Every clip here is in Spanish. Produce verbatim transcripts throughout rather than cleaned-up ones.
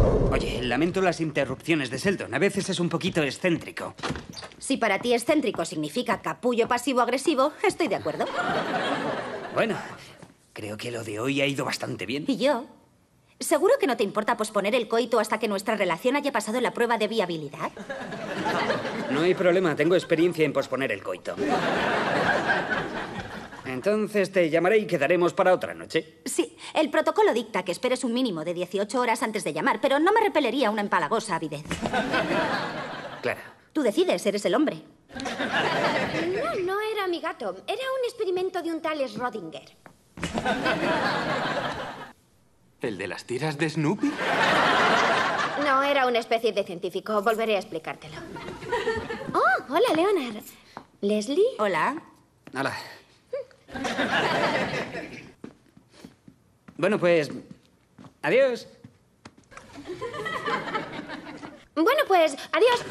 Oye, lamento las interrupciones de Sheldon. A veces es un poquito excéntrico. Si para ti excéntrico significa capullo pasivo-agresivo, estoy de acuerdo. Bueno, creo que lo de hoy ha ido bastante bien. ¿Y yo? ¿Seguro que no te importa posponer el coito hasta que nuestra relación haya pasado la prueba de viabilidad? No hay problema, tengo experiencia en posponer el coito. Entonces te llamaré y quedaremos para otra noche. Sí, el protocolo dicta que esperes un mínimo de dieciocho horas antes de llamar, pero no me repelería una empalagosa avidez. Clara. Tú decides, eres el hombre. No, no era mi gato. Era un experimento de un tal Schrödinger. ¿El de las tiras de Snoopy? No, era una especie de científico. Volveré a explicártelo. Oh, hola, Leonard. ¿Leslie? Hola. Hola. Bueno, pues... Adiós. Bueno, pues, adiós.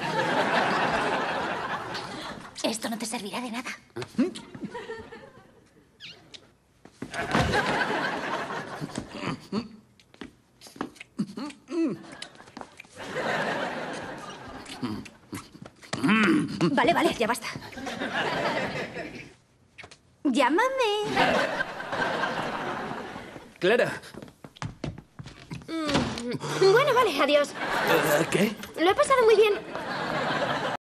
Esto no te servirá de nada. Vale, vale, ya basta. Llámame. Clara. Mm, bueno, vale, adiós. ¿Qué? Lo he pasado muy bien.